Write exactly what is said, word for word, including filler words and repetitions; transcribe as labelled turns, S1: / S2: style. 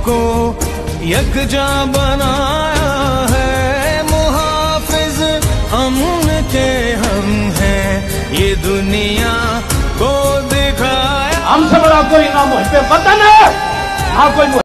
S1: को यकजा बनाया है। मुहाफिज अमन के हम हैं, ये दुनिया को दिखाया।
S2: हमसे बड़ा कोई ना मुझ पे वतन है, हाँ कोई